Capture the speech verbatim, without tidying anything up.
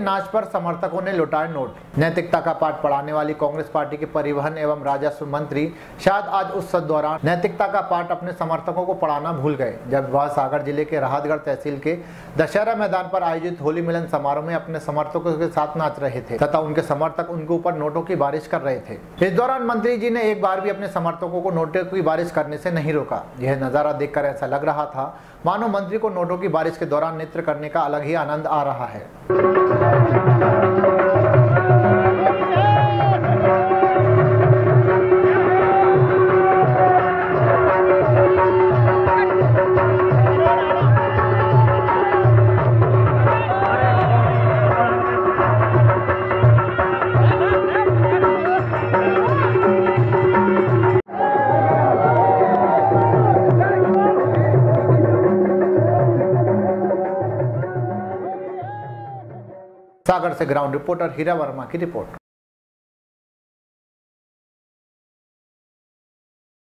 नाच पर समर्थकों ने लुटाए नोट। नैतिकता का पाठ पढ़ाने वाली कांग्रेस पार्टी के परिवहन एवं राजस्व मंत्री शायद आज उत्सव दौरान नैतिकता का पाठ अपने समर्थकों को पढ़ाना भूल गए, जब वह सागर जिले के राहतगढ़ तहसील के दशहरा मैदान पर आयोजित होली मिलन समारोह में अपने समर्थकों के साथ नाच रहे थे तथा उनके समर्थक उनके ऊपर नोटों की बारिश कर रहे थे। इस दौरान मंत्री जी ने एक बार भी अपने समर्थकों को नोटों की बारिश करने से नहीं रोका। यह नजारा देखकर ऐसा लग रहा था मानो मंत्री को नोटों की बारिश के दौरान नृत्य करने का अलग ही आनंद आ रहा है। सागर से ग्राउंड रिपोर्टर हीरा वर्मा की रिपोर्ट।